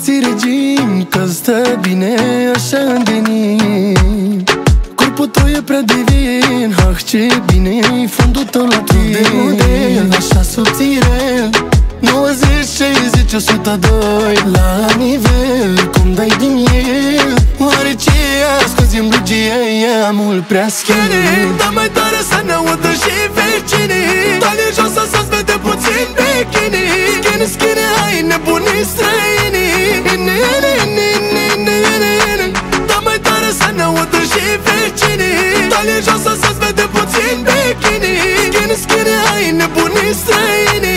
băieții regini, că stă bine așa în denin. Corpul tău e prea divin, ah ce bine-i fundul tău la tine. De model, așa subțire, 90, 60, 102 la nivel, cum dai din el. Oare ce ascuzi în blugie, e mult prea skinny. Da mai tare să ne audă și vecinii, talie jos să-ți vede puțin bikini. Skinny, skinny, hai nebunii străinii. Da mai tare să ne audă și vecinii, talie jos să-ți vede puțin bikini. Skinny, skinny, hai nebunii străinii.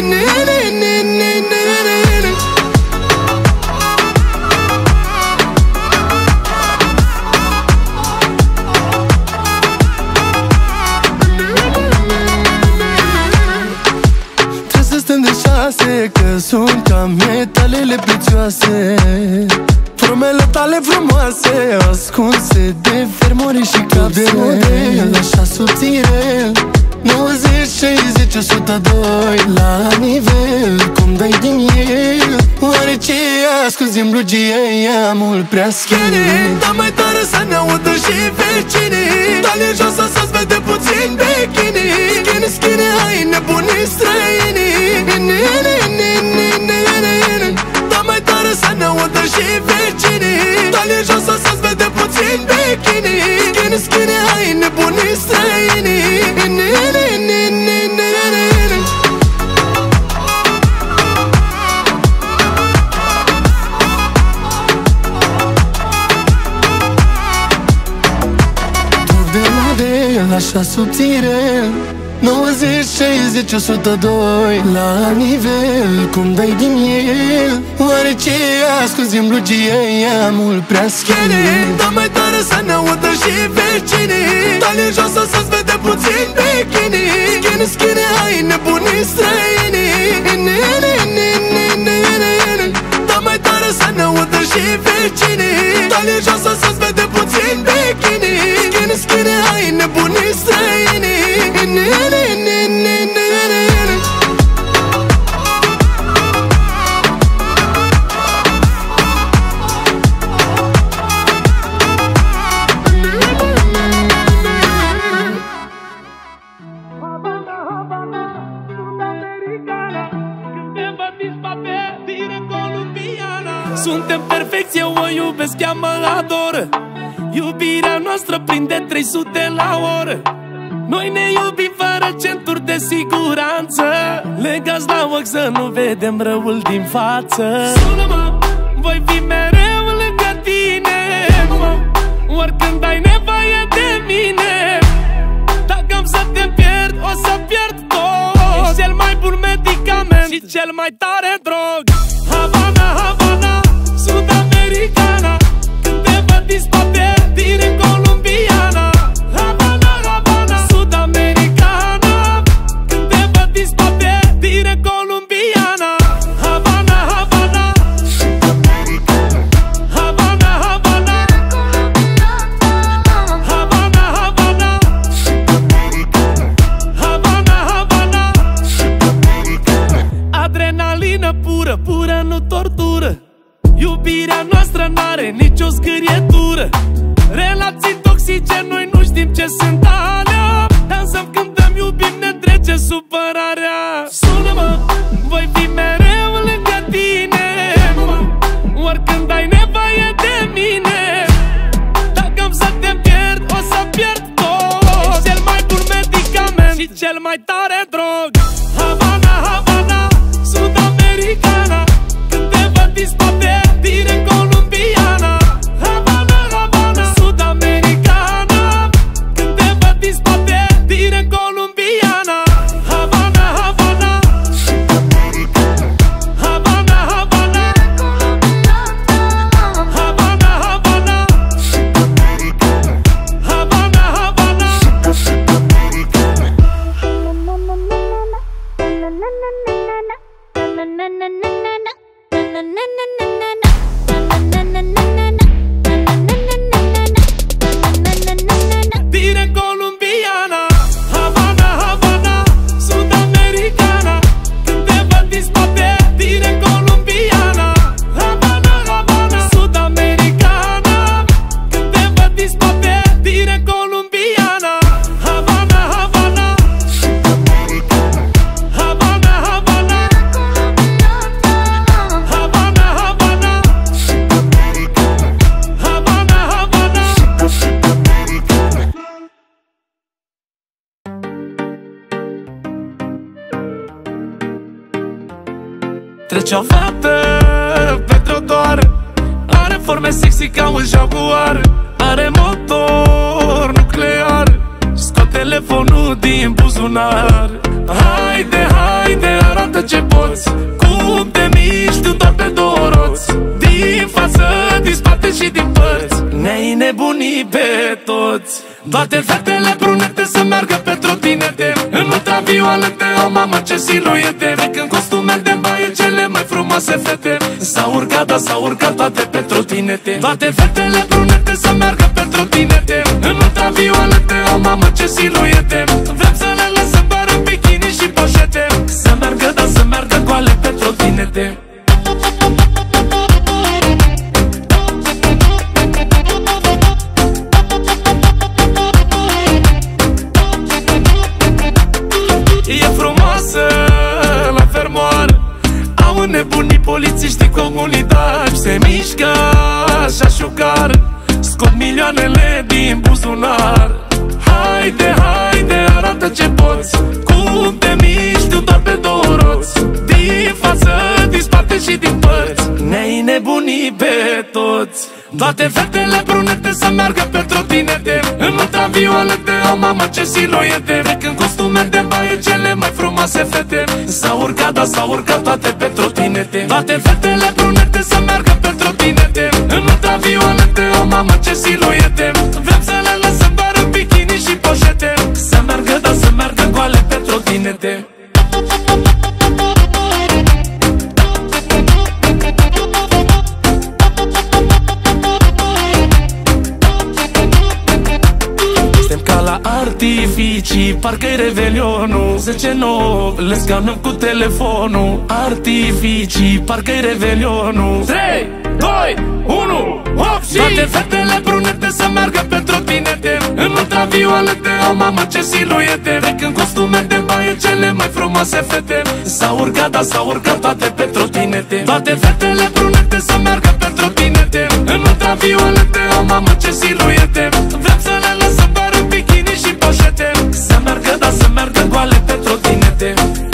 Că sunt ca metalele prețioase, formele tale frumoase, ascunse de fermuri și capse. De model, așa subțire, 90, 60, 102 la nivel, cum dai din el. Oare ce ascunzi în blugie, e mult prea skinny. Da mai tare să ne audă și vecinii, talie jos să-ți vede puțin bikini. Skinny, skinny, hai nebunii străinii. Da mai tare să ne audă și vecinii, talie jos să-ți vede puțin bikini. Skinny, skinny, hai nebunii străinii. Așa subțire, 90, 60, 102 la nivel, cum dai din el. Oare ce ascunzi în blugie, e mult prea skinny. Da mai tare să ne audă și vecinii, talie jos să-ți vede puțin bikini. Skinny, skinny, hai nebunii străinii. Da mai tare să ne audă și vecinii, talie jos să-ți vede puțin bikini. Skinny, skinny, hai nebunii străinii. Suntem perfecți, eu o iubesc, ea mă adoră. Iubirea noastră prinde 300 la oră. Noi ne iubim fără centuri de siguranță, legați la ochi să nu vedem răul din față. Sună-mă, voi fi mereu lângă tine, oricând ai nevoie de mine. Dacă am să te pierd, o să pierd tot. Ești cel mai bun medicament și cel mai tare drog. Havana, Havana, Sud-Americana, când te văd din spate, direct colombiana. Havana, Havana, Sud-Americana, când te văd din spate, direct colombiana. Havana, Havana, Havana, Havana, Havana, Havana, Havana, Havana. Adrenalină pură, pură, nu tortură. Iubirea noastră n-are nicio zgârietură. Relații toxice, noi nu știm ce sunt alea. Dansăm, cântăm, iubim, ne trece supărarea. Sună-mă, voi fi mereu lângă tine, oricând ai nevoie de mine. Dacă am să te pierd, o să pierd tot. Ești cel mai bun medicament și cel mai tare drog. Havana, Havana, Sud-Americana, când te văd din spate, direct colombiana. Havana, Havana, Sud-Americana, când te văd din spate, direct colombiana. Havana, Havana, Havana, Havana, Havana, Havana, Havana, Havana. Trece o fată pe trotuar, are forme sexy ca un jaguar, are motor nuclear, scot telefonul din buzunar. Haide, haide, arată ce poți, cum te miști tu doar pe două roți, din față, din spate și din părți, ne-ai nebunit pe toți. Toate fetele brunete să meargă pe trotinete, în ultravioalete, o mamă ce siluete, vec în costume de baie cele mai frumoase fete. S-au urcat, da, s-au urcat toate pe trotinete. Toate fetele brunete să meargă pe trotinete, în ultravioalete, o mamă ce siluete, vrem să le lăsăm doar în bikini și poșete, să meargă, da, să meargă goale pe trotinete. E frumoasă la fermoar, au înnebunit polițiștii comunitari, se mișcă așa șucar, scot milioanele din buzunar. Haide, haide, arată ce poți, cum te miști tu doar pe două roți, din față, din spate și din părți, ne-ai nebunit pe toți. Toate fetele brunete să meargă pe trotinete, în ultravioalete, o mamă ce siluete, vec în costume de baie cele mai frumoase fete. S-au urcat, da, s-au urcat toate pe trotinete. Toate fetele brunete să meargă pe trotinete, în ultravioalete, o mamă ce siluete, vrem să le lăsăm doar în bikini și poșete, să meargă, da, să meargă goale pe trotinete. Artificii, parcă-i revelionul, 10-9, le scanăm cu telefonul. Artificii, parcă-i revelionul. 3, 2, 1, hop și... Toate fetele brunete să meargă pe trotinete, în ultravioalete, o mamă ce siluete, vec în costume de baie cele mai frumoase fete. S-au urcat, da, s-au urcat toate pe trotinete. Toate fetele brunete să meargă pe trotinete, în ultravioalete, o mamă ce siluete, vrem să le lăsăm doar în bikini și poșete, să meargă, da, să meargă goale pe trotinete.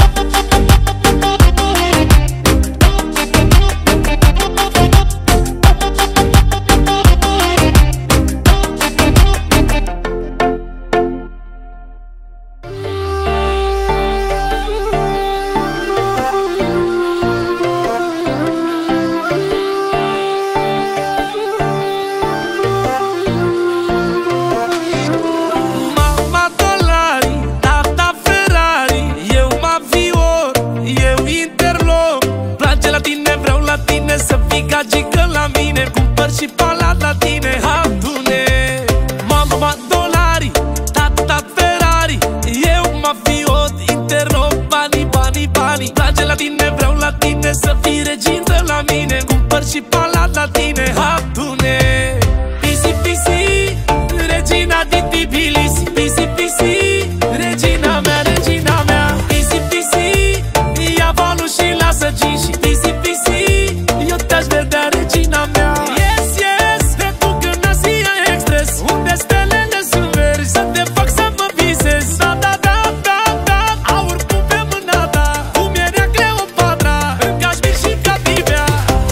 Să fii gagică la mine, cumpăr și palat la tine, adune. Mama dolari, tata Ferrari, eu mafiot, interloc, banii, banii, banii. Place la tine, vreau la tine, să fii regintă la mine, cumpăr și palat la tine, adune. Pisi, pisi, regina din Tbilisi, pisi, pisi, regina mea, regina mea. Pisi, pisi, ia valul și lasă ginși, pisi, pisi, eu te-aș vedea, regina mea. Yes, yes, te duc în Asia Express, unde stelele sunt verzi, să te fac să mă visezi. Da, da, da, da, da, aur pun pe mâna ta, cum era Cleopatra, în Cașmir și Catibea.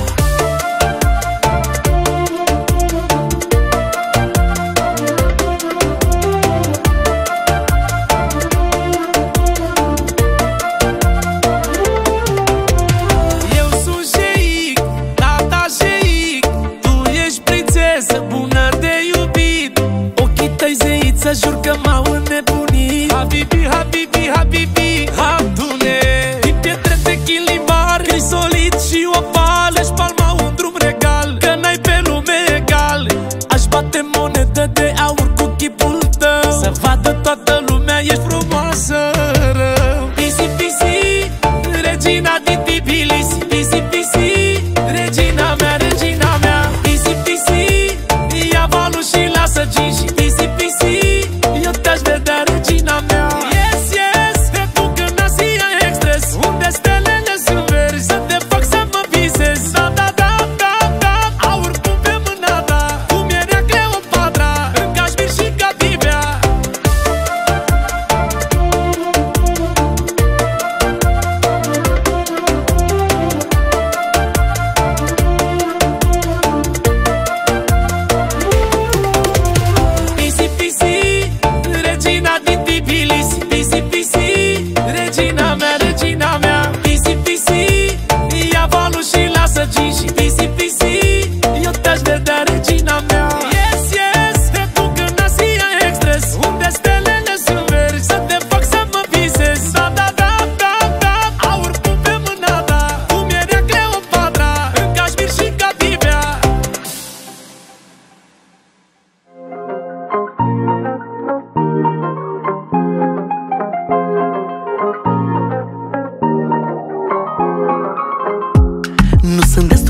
Jur că m-au înnebunit. Habibi, habibi, habibi, adune. Din pietre de chilimar, crisolit și opal, ești palma un drum regal, că n-ai pe lume egal. Aș bate monedă de aur cu chipul tău, să vadă toată lumea, ești frumoasă rău. Pisi, pisi, regina din Tbilisi, pisi, pisi, regina mea, regina mea. Pisi, pisi, ia valul și lasă ginși, pisi, pisi, eu te-aș vedea, regina mea. Yes, yes, te duc în Asia Express, unde stelele sunt verzi, să te fac să mă visezi. Da, da, da, da, da, aur pun pe mâna ta, cum era Cleopatra, în Cașmir și Catibea.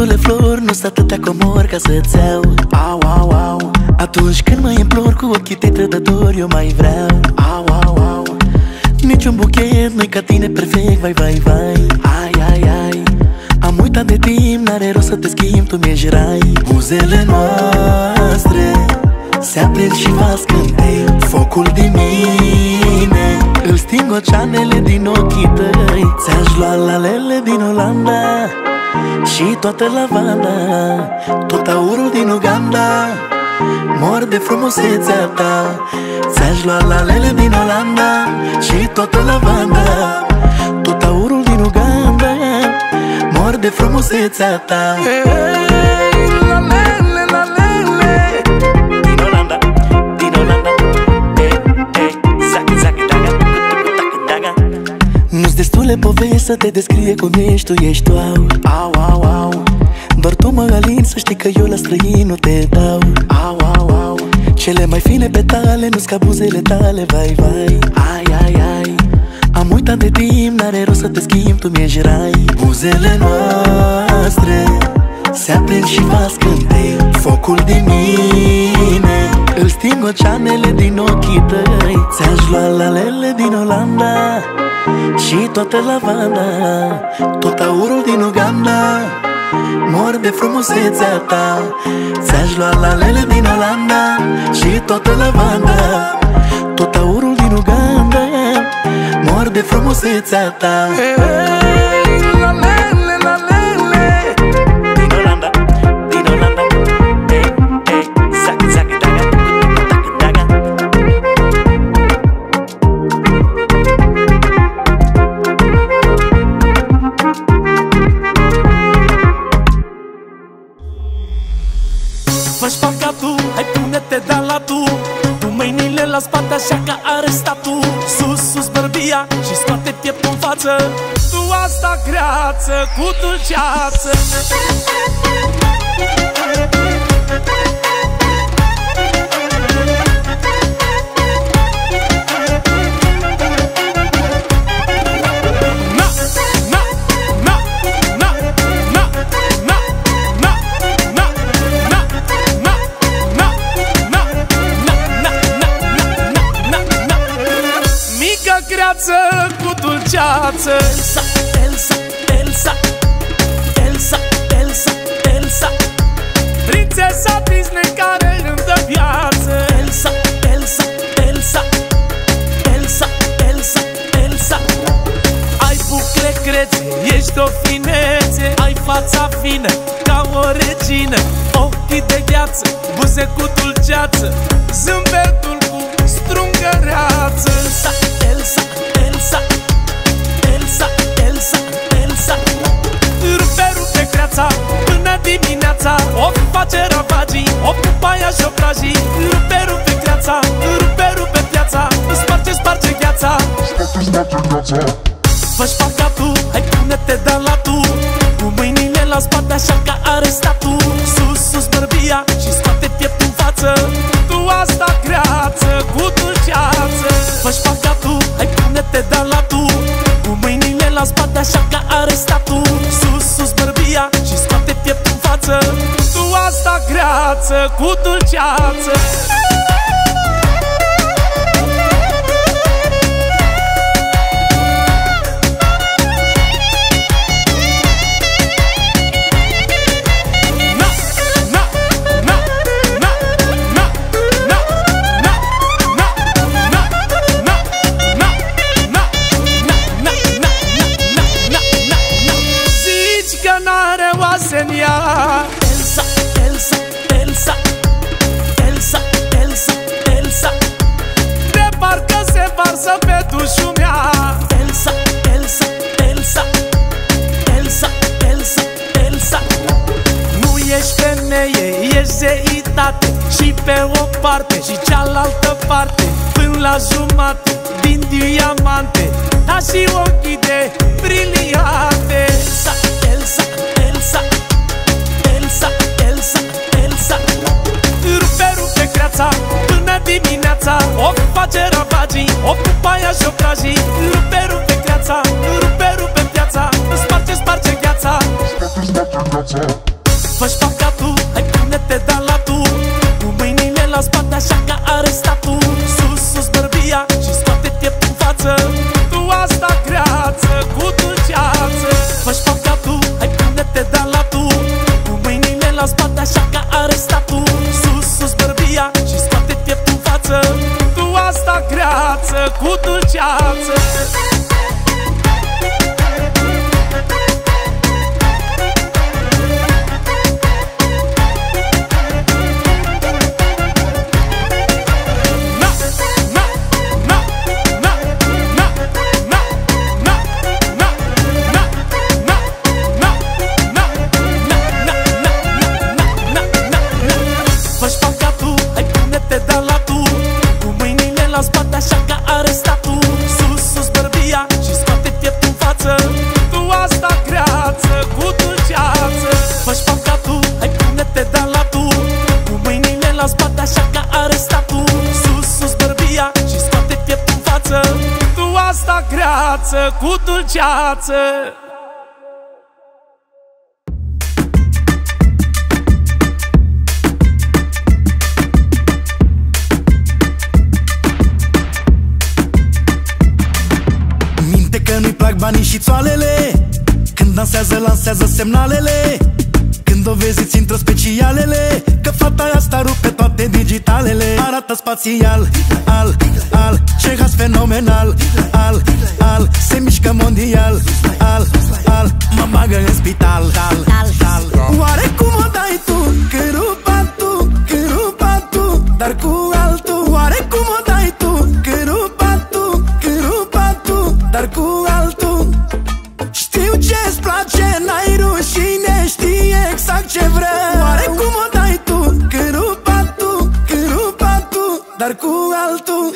destule flori, nu-s atâtea comori ca să-ți iau. Au, au, au. Atunci când mă implor cu ochii tăi trădători, eu mai vreau. Au, au, au. Niciun buchet nu-i ca tine perfect, vai, vai, vai. Ai, ai, ai. Am uitat de timp, n-are rost să te schimb, tu mi-ești rai. Buzele noastre se aprind și va scântei. Focul din mine îl sting oceanele din ochii tăi. Ți-aș lua lalele din Olanda și toată lavanda, tot aurul din Uganda. Mor de frumusețea ta. Ți-aș lua lalele din Olanda și toată lavanda, tot aurul din Uganda. Mor de frumusețea ta. Lalele, lalele din Olanda, din Olanda. Nu-ți destule povesti să te descrie cum ești, tu ești, au, au, au, au. Doar tu mă alin, să știi că eu la străin nu te dau. Au, au, au. Cele mai fine petale nu-s ca buzele tale, vai, vai. Ai, ai, ai. Am uitat de timp, n-are rost să te schimb, tu mi-ești rai. Buzele noastre se aprind și va scântei. Focul din mine îl sting oceanele din ochii tăi. Ți-aș lua lalele din Olanda și toată lavanda, tot aurul din Uganda. Mor de frumusețea ta. Ți-aș lua lalele din Olanda și toată lavanda, tot aurul din Uganda. Mor de frumusețea ta. Lalele, lalele din Olanda, din Olanda. Zac, zac, daga, daga, daga. Fă-și păcatul, hai pune-te de la tu, cu mâinile la spate așa ca arestatul. Sus, sus bărbia și scoate pieptul în față, tu asta greață cu dulceață. Greață cu dulceață. Elsa, Elsa, Elsa, Elsa, Elsa, Elsa, prințesa Disney care îmi dă viață. Elsa, Elsa, Elsa, Elsa, Elsa, Elsa. Ai bucle crețe, ești o finețe, ai fața fină ca o regină, ochii de gheață, buze cu dulceață, zâmbetul cu strungăreață. Elsa, Elsa, Elsa, Elsa, Elsa, Elsa. Rupe, rupe creața până dimineața, o face ravagii, o pupaia și obrajii. Rupe, rupe creața, rupe, rupe piața, sparge, sparge gheața. Fă-și păcatul, hai pune-te de la tu, cu mâinile la spate așa ca arestatul. Sus, sus bărbia și scoate pieptul în față, tu asta greață cu dulceață. Fă-și păcatul, hai pune-te de la tu, cu mâinile la spate așa ca arestatul. Sus, sus bărbia și scoate pieptul în față, tu asta greață cu dulceață. Elsa, Elsa, Elsa, Elsa, Elsa, Elsa, de parcă se varsă pe dușul mea. Elsa, Elsa, Elsa, Elsa, Elsa, Elsa. Nu ești femeie, ești zeitate, și pe o parte și cealaltă parte, până la jumate din diamante, ca și ochii de briliante. Elsa, Elsa, Elsa, Elsa, Elsa, Elsa. Rupe, rupe creața până dimineața, o face ravagii, o pupaia și obrajii. Rupe, rupe creața, rupe, rupe piața, sparge, sparge gheața. Fă-și faca tu, hai pune-te de la tu, cu mâinile la spate așa ca arestatul. Sus, sus bărbia și scoate pieptul în față, tu asta creață cu dulceață. Fă-și faca tu, hai pune-te de la tu, cu mâinile la spate așa ca arestatul. Sus, sus bărbia și scoate pieptul în față, tu asta creață cu dulceață. Cu dulceață. Minte că nu-i plac banii și țoalele, când dansează, lansează semnalele, când o vezi îți intră specialele, că fata asta rupe toate digitalele. Arată spațial, ce has fenomenal, se mișcă mondial, mă bagă în spital. Oare cum o dai tu, când rupa tu, dar cu altul? Oare cum o dai tu, când rupa tu, dar cu altul? Știu ce-ți place, n-ai rușine, știi exact ce vreau. Oare cum o dai tu, când rupa tu, dar cu altul?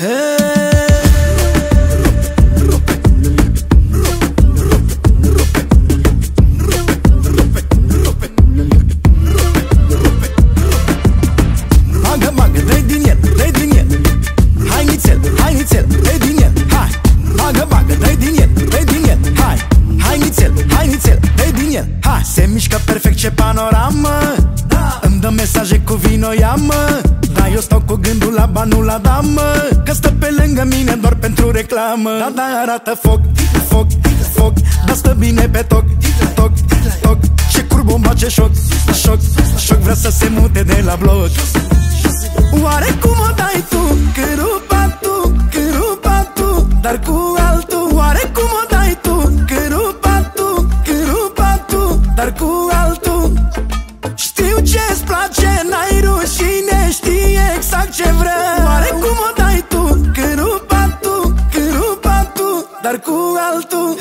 Bagă, dă-i din el, hai nițel, dă-i din el, hai. Bagă, dă-i din el, hai nițel, dă-i din el, hai. Se mișcă perfect, ce panoramă, îmi dă mesaje cu vino, ia-mă. Dar eu stau cu gândul la banul la damă, că stă pe lângă mine doar pentru reclamă. Da, arată foc, dar stă bine pe toc. Ce curbomba, ce șoc, vrea să se mute de la bloc. Oare cum o dai tu, când rupa tu, dar cu altul? Oare cum o dai tu, când rupa tu, dar cu altul? Știu ce-ți place, n-ai rușine, știi exact ce vreau. Oare cum o dai tu, când rupa tu, dar cu altul?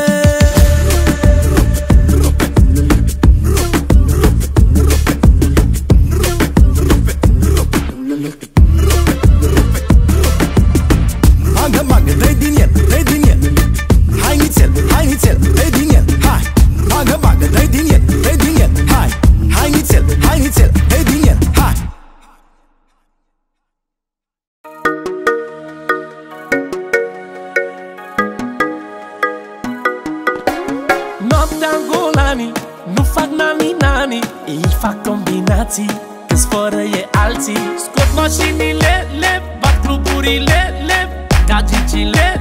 Bagă, dă-i din el, hai nițel, dă-i din el, hai. Bagă, dă-i din el, hai nițel, dă-i din el, hai. Noaptea în Golani, nu fac nani, ei fac combinații, că-s fără e alții. Scot mașinile, bat cluburile, gagicile,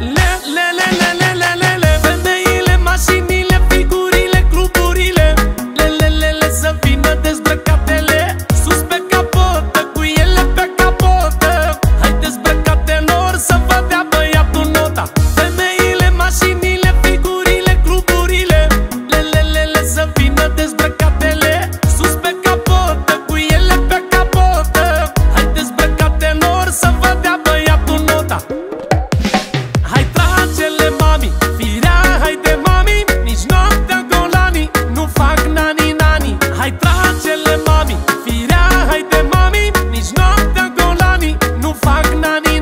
femeile, mașinile, figurile, cluburile, să vină dezbrăcatele, sus pe capotă, cu ele pe capotă. Hai dezbrăcatelor să vă dea băiatul nota. Femeile, mașinile, figurile, cluburile, să vină dezbrăcatele, sus pe capotă, cu ele pe capotă. Hai dezbrăcatelor să vă dea băiatul nota. Hai trage-le mami, firea, hai de mami, nici noaptea Golani nu fac nani. Hai trage-le mami, firea, hai de mami, nici noaptea Golani nu fac nani.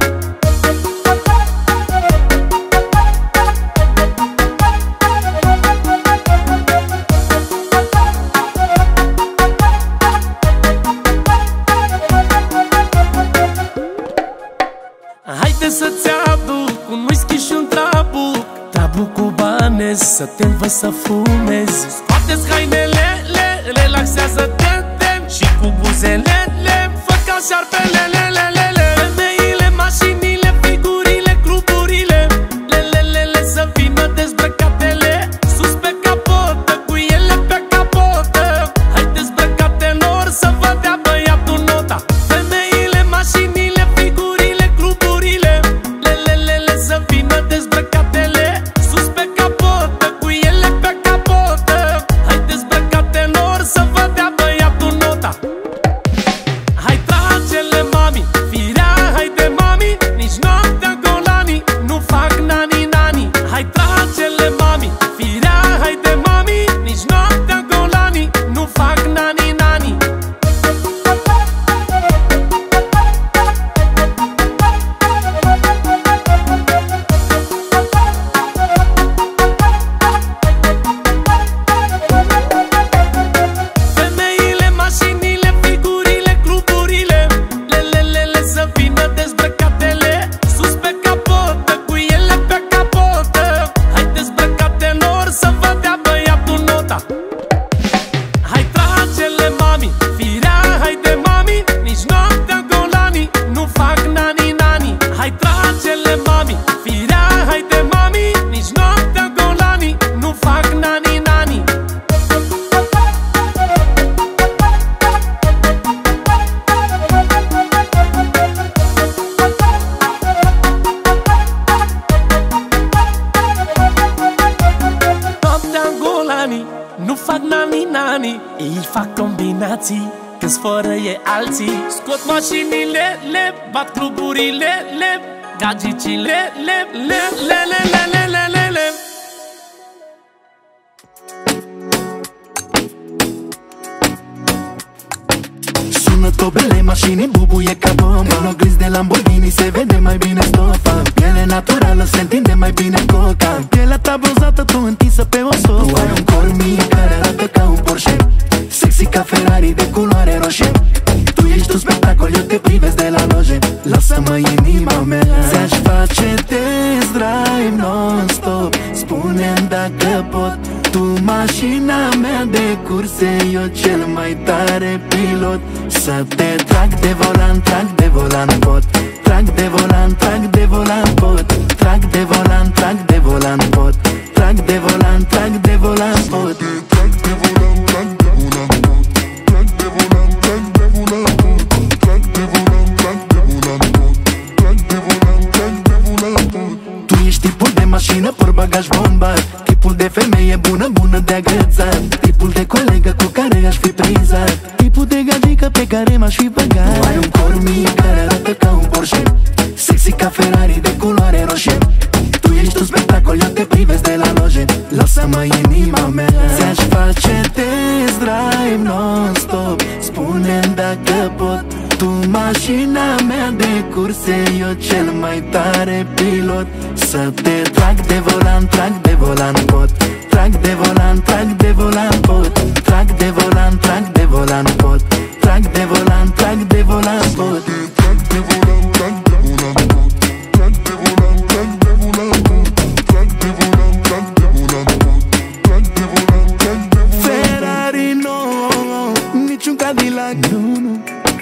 Haide să-ți aduc un whisky și un trabuc cubanez, să te învăț să fumezi. Scoate-ți hainele, relaxează-te și cu buzelele fă ca șarpelelelelele. Femeile, mașinile, figurile, cluburile, lelelele să vină dezbrăcatele sus pe capotă, cu ele pe capotă. Hai dezbrăcatelor să vă dea băiatul nota. Femeile, mașinile, figurile, cluburile, lelelele să vină dezbrăcatele sus pe capotă, cu ele pe capotă. Hai dezbrăcatelor să vă dea băiatul nota. Hai trage-le mami, firea, haide mami, nici noaptea golanii nu fac nani-nani. Hai trage-le mami, firea, haide mami, nici noaptea golanii nu fac nani-nani. Femeile, mașinile, figurile, cluburile, lelelele să vină dezbrăcatele sus pe capotă, cu ele pe capotă. Hai dezbrăcatelor să vă dea băiatul nota. Hai trage-le mami, firea, haide mami, nici noaptea golanii nu fac nani-nani. Hai trage-le mami, firea, haide mami, nici noaptea golanii nu fac nani-nani. Noaptea golanii nu fac nani-nani. Ei fac combinații, când sfără e alții. Scot mașinile, le bat cluburile, le gagicile, le. Sună tobele, mașini bubuie ca bomba. În oglinzi de Lamborghini se vede mai bine stofa. Piele naturală se întinde mai bine coca. Pielea ta bronzată, tu întinsă pe o sofa. Tu ai un corp mic care arată ca un Porsche, sexy ca Ferrari de culoare roșie. Tu ești un spectacol, eu te privesc de la loje. Lasă-mă inima mea, ți-aș face test drive non-stop. Spune-mi dacă pot. Tu mașina mea de curse, eu cel mai tare pilot. Să te trag de volan, trag de volan pot. Trag de volan, trag de volan pot. Trag de volan, trag de volan pot. Trag de volan, trag de volan pot. Trag de volan, trag de volan pot. Trag de volan, trag de volan pot. Trag de volan, trag de volan pot. Trag de volan, trag de volan pot. Tu ești tipul de mașină, portbagaj bombar. Tipul de femeie bună, bună de agățat. Tipul de colegă cu care aș fi prizat. Tipul de gagică pe care m-aș fi băgat. Tu ai un corp mic care arată ca un Porsche, sexy ca Ferrari de culoare roșie. Tu ești un spectacol, eu te privesc de la loje. Lasă-mă inima mea, ți-aș face test drive non-stop. Spune-mi dacă pot. Tu mașina mea de curse, eu cel mai tare pilot. Să te trag de volan, trag de volan pot. Trag de volan, trag de volan pot. Trag de volan, trag de volan pot. Trag de volan, trag de volan pot. Trag de volan, trag de volan pot. Trag de volan, trag de volan pot. Trag de volan, trag de volan pot. Trag de volan, trag de volan pot. Ferrari no, niciun Cadillac, nu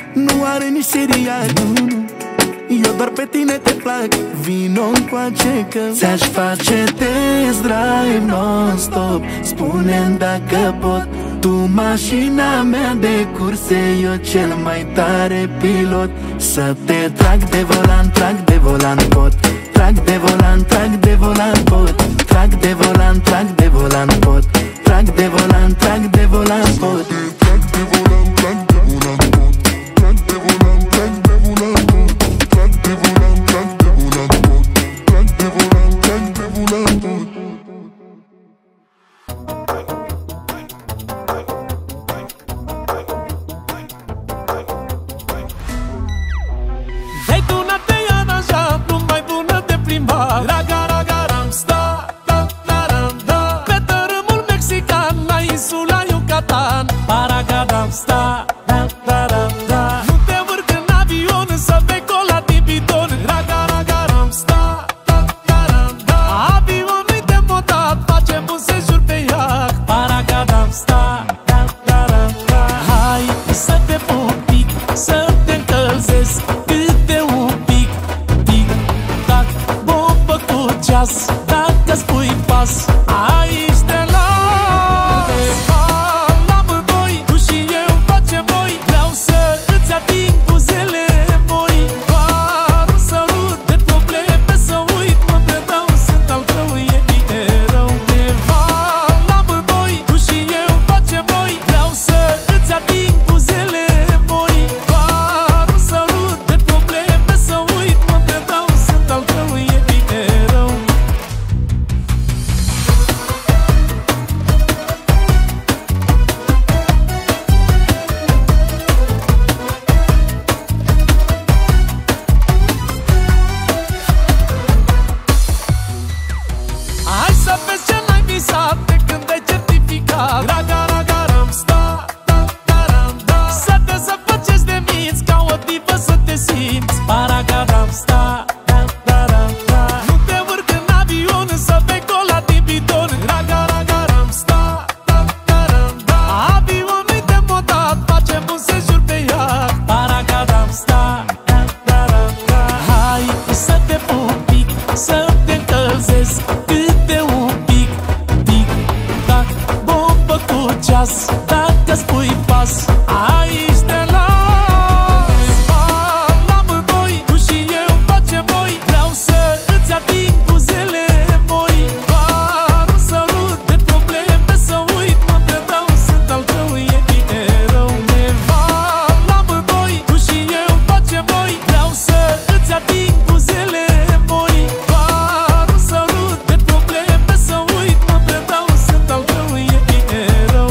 are nici Siriac, nu. Eu doar pe tine te plac, vino-ncoace că ți-aș face test drive non-stop. Spune-mi dacă pot. Tu mașina mea de curse, eu cel mai tare pilot. Să te trag de volan, trag de volan pot. Trag de volan, trag de volan pot. Trag de volan, trag de volan pot. Trag de volan, trag de volan pot. Trag de volan, trag de volan pot. Trag de volan, trag de volan pot. Trag de volan, trag de volan pot. Trag de volan, trag de volan pot. Hei, tu n-a te aranjat, nu mai bună de plimbat. Raga-raga-ram, sta, da-da-ram, da. Pe tărâmul mexican, la insula Yucatan. Paragadam, sta, da-da-ram, da. Nu te urc în avion, să vei cola din bidon. Raga-raga-ram, sta, da-da-ram, da. Avionul-i demodat, facem un sejur pe iaht. Paragadam, sta, da-da-ram. ceas, dacă-ți pui pas, aici te las. La amândoi, tu și eu facem voi, vreau să îți ating buzele moi. Doar un sărut de probleme să uit, mă predau, sunt al tău, e bine rău. Undeva la amândoi, tu și eu facem voi, vreau să îți ating buzele moi. Doar un sărut de probleme să uit, mă predau, sunt al tău, e bine rău. Hai să vezi ce n-ai visat de când ai certificat. Raga-raga-ram, sta, da-da-ram, da. Să te zăpăcești de minți, ca o divă să te simți. Paraga-ram, sta, da-da-ram, da. Nu te urc în avion, să vei cola din bidon. Raga-raga-ram, sta, da-da-ram, da. Avionul-i demodat, facem un sejur pe iad. Paraga-ram, sta, da-da-ram, da. Hai să te pup pic, să te încălzesc câte un pic, tic-tac, bombă cu ceas, dacă-ți pui pas, aici te las. La amândoi, tu și eu facem voi, vreau să îți ating buzele moi. Doar un sărut de probleme să uit, mă predau, sunt al tău, e bine rău. Undeva la amândoi, tu și eu facem voi, vreau să îți ating buzele moi. Doar un sărut de probleme să uit, mă predau, sunt al tău, e bine rău.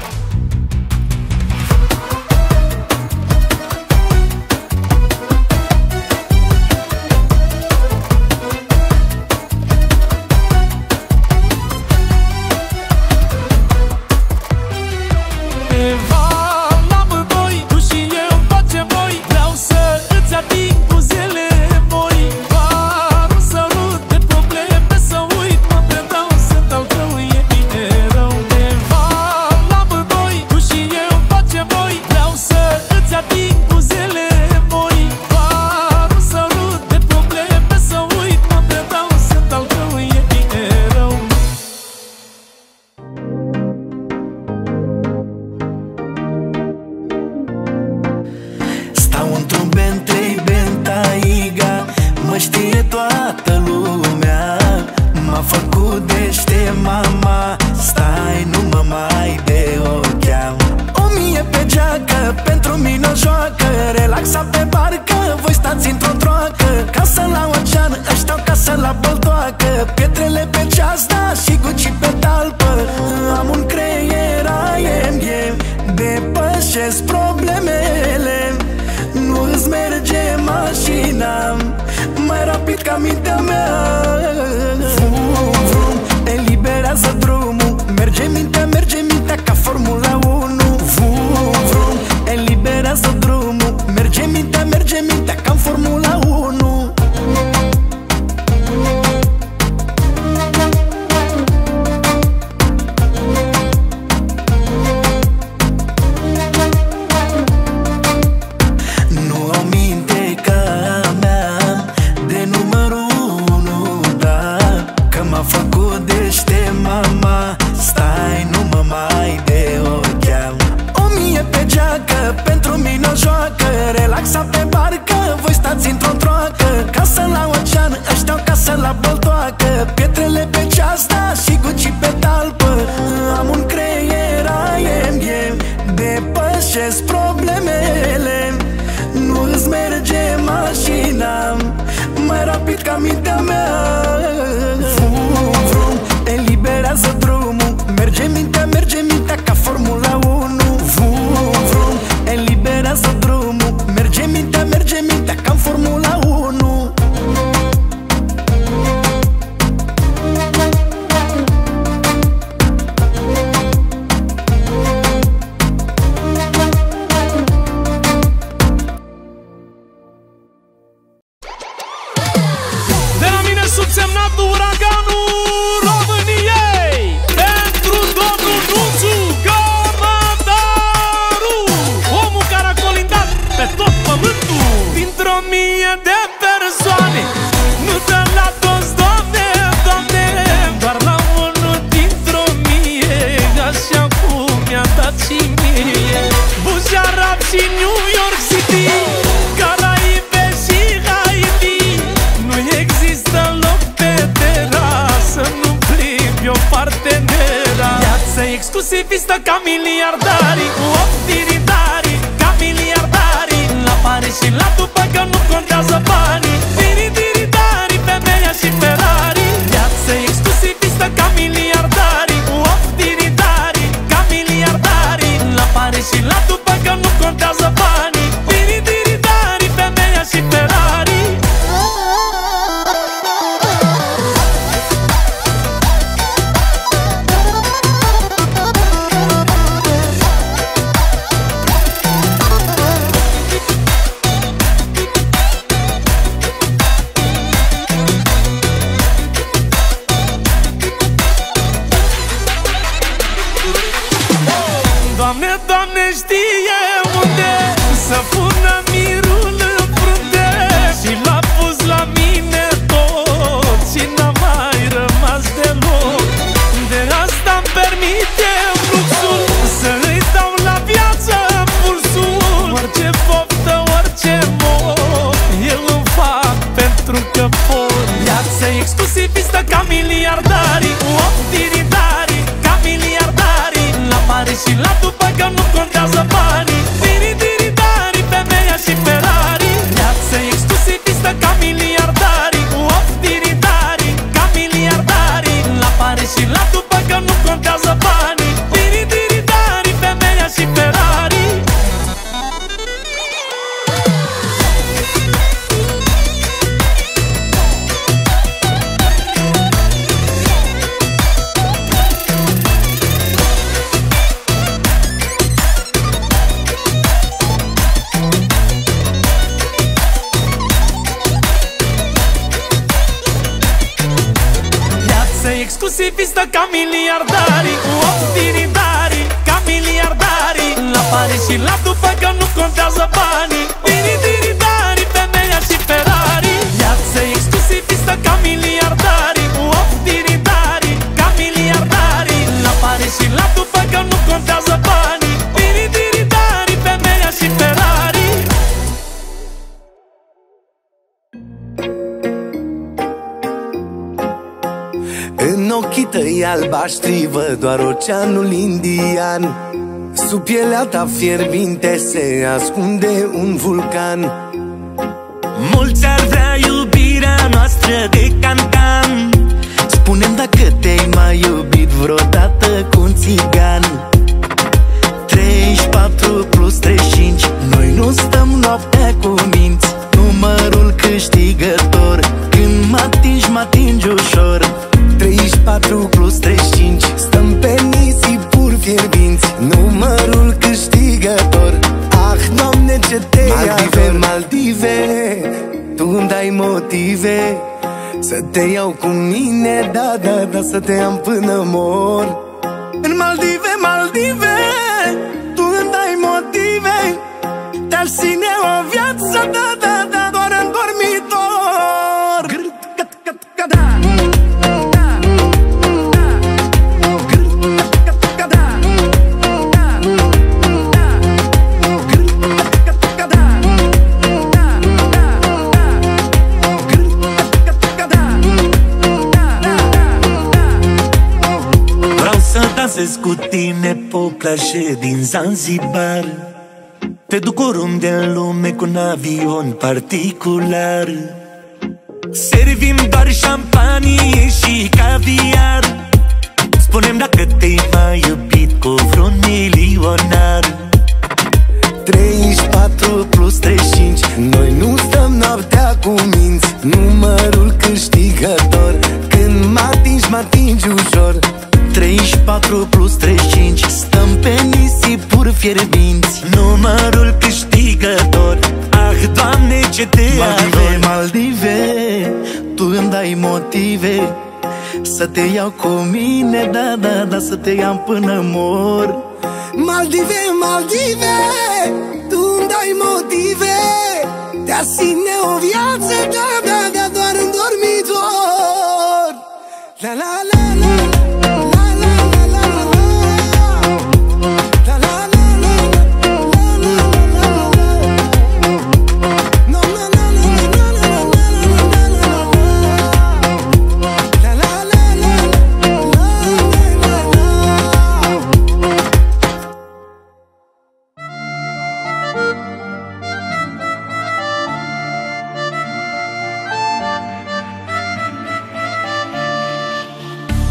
Undeva la amândoi, tu și eu facem voi, vreau să îți ating buzele moi. Doar un sărut de probleme să uit, mă predau, sunt al tău, e bine rău. Undeva la amândoi, tu și eu facem voi, vreau să îți ating buzele moi. Doar un sărut de probleme să uit, mă predau, sunt al tău, e bine rău. Stau într-un Bentley Bentayga, mă știe toată lumea. M-a făcut dește mama, stai, nu mă mai de ocheam. 1000 pe geacă, pentru mine o joacă, relaxa pe barcă, voi stați într-o troacă. Casă la ocean, ăștia o casă la băltoacă, pietrele pe ceas, da, și Gucci pe talpă. Am un creier IMG, depășesc problemele. Nu îți merge mașina mai rapid ca mintea mea. Vrum, vrum, eliberează drumul, merge mintea ca Formula 1. Vrum, vrum, eliberează drumul, merge mintea ca Formula 1. Nu au minte ca a mea, de numărul 1, da, că m-a făcut dește mama, stai, nu mă mai de ocheam. 1000 pe geacă, pentru mine o joacă, relaxa pe barcă, voi stați într-o troacă. Casă la ocean, ăștia o casă la băltoacă, pietrele pe ceas, da, și Gucci pe talpă. Am un creier IMG, depășesc problemele. Nu îți merge mașina mai rapid ca mintea mea. Vrum, vrum, eliberează drumul, merge mintea ca Formula 1. Vrum, vrum, eliberează drumul, merge mintea ca Formula 1. De la mine subsemnatul uraganul României, pentru domnul Nuțu Gămătaru, omul care a colindat pe tot pământul. Dintr-o mie de persoane, nu dă la toți, Doamne, exclusivistă ca miliardarii, cu 8 tiridari, ca miliardarii. La Paris și la Dubai că nu contează banii. Tiridari, femeia și Ferrari. Viață exclusivistă ca miliardarii, cu 8 tiridari, ca miliardarii. La Paris și la Dubai că nu contează banii. Tiridari, femeia și Ferrari. Doamne, Doamne, știe unde să pună mirul în frunte. Și l-a pus la mine tot și n-a mai rămas deloc. De asta-mi permite luxul să îi dau la viață pulsul. Orice poftă, orice mod, eu îmi fac pentru că pot. Viață exclusivistă ca miliardarii, cu 8 tiridari, ca miliardarii. La Paris și la Dubai că nu contează banii. Tiridari, femeia și Ferrari. Viață exclusivistă ca miliardarii, cu 8 tiridari, ca miliardarii. La Paris și la Dubai că nu contează banii. Tiridari, femeia și Ferrari. Exclusivistă ca miliardarii, cu 8 tiridari, ca miliardarii. La Paris și la Dubai că nu contează banii. Tiridari, femeia și Ferrari. Viață exclusivistă ca miliardarii, cu 8 tiridari, ca miliardarii. La Paris și la Dubai că nu contează banii. Tiridari, femeia și Ferrari. În ochii tăi albaștri văd doar oceanul Indian. Sub pielea ta fierbinte se ascunde un vulcan. Mulți ar vrea iubirea noastră de cancan. Spune-mi dacă te-ai mai iubit vreodată cu un țigan. 34 plus 35, noi nu stăm noaptea cu minți. Numărul câștigător, când mă atingi ușor. 34 plus 35, stăm pe nisipuri fierbinți. Numărul câștigător, ah, Doamne, ce te Maldive, Maldive, tu îmi dai motive să te iau cu mine, da, da, da, să te am până mor. În Maldive, Maldive, tu îmi dai motive, te-aș ține o viață, da, da, da, doar în dormitor. Dansez cu tine pe o plajă din Zanzibar. Te duc oriunde în lume cu un avion particular. Servim doar șampanie și caviar. Spune-mi dacă te-ai mai iubit cu vreun milionar. 34 plus 35, noi nu stăm noaptea cu minți. Numărul câștigător, când mă atingi ușor. 34 plus 35, stăm pe nisipuri fierbinți. Numărul câștigător, ah, Doamne, ce te Maldive, Maldive, tu îmi dai motive să te iau cu mine, da, da, da, să te iau până mor. Maldive, Maldive, tu îmi dai motive, te-aș ține o viață, da, da, da, doar în dormitor. La la la la.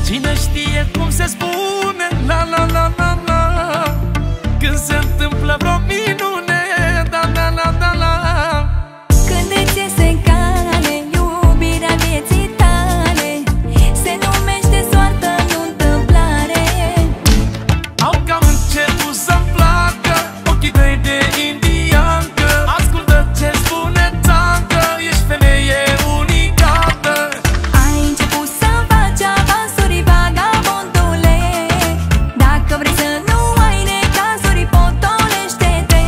Cine știe cum se spune la la la la la când se întâmplă vreo minune, da da la da la. Când îți iese în cale iubirea vieții tale, se numește soartă, nu întâmplare. Au cam început să-mi placă ochii tăi de indiancă. Ascultă ce spune țancă, ești femeie unicată. Ai început să faci avansuri, vagabondule. Dacă vrei să nu ai necazuri, potolește-te.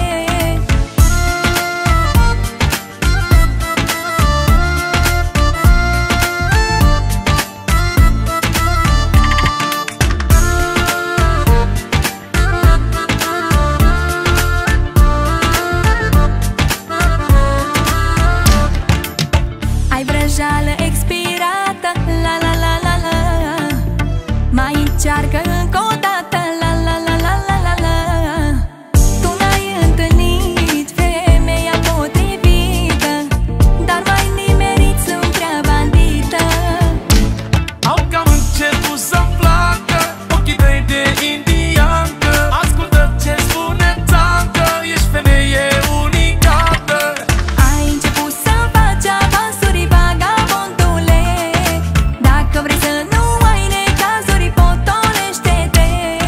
Ai vrăjală expirată, la la la la la. Mai încearcă încă o dată, la la la la la la la. Tu n-ai întâlnit femeia potrivită, dar mai nimerit sunt prea bandită. Au cam început să-mi placă ochii tăi de indiancă. Ascultă ce spune țancă, ești femeie unicată. Ai început să faci avansuri, vagabondule. Dacă vrei să nu ai necazuri, potolește-te.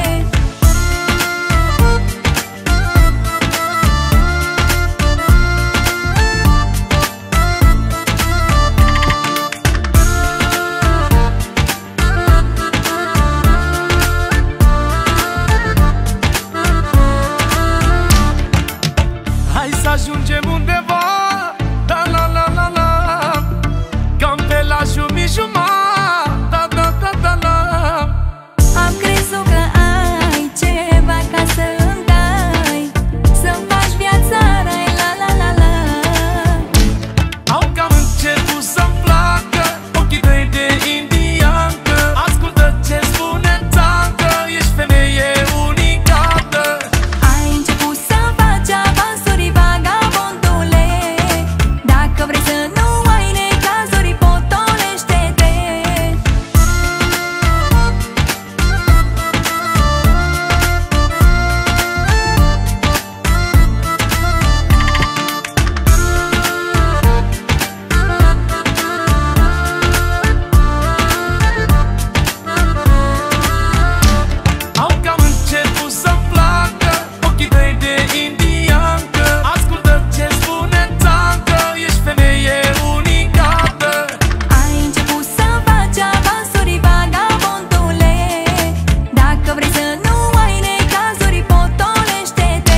Hai să ajungem undeva, da la la la la, cam pe la jumătate, da da da da la. Am crezut că ai ceva ca să îmi dai, să-mi faci viața rai, la la la la. Au cam început să-mi placă ochii tăi de indiancă. Ascultă ce spune țancă, ești femeie unicată. Ai început să faci avansuri, vagabondule. Dacă vrei să nu ai necazuri, potolește-te. Au cam început să-mi placă ochii tăi de indiancă. Ascultă ce spune țancă, ești femeie unicată. Ai început să faci avansuri, vagabondule. Dacă vrei să nu ai necazuri, potolește-te.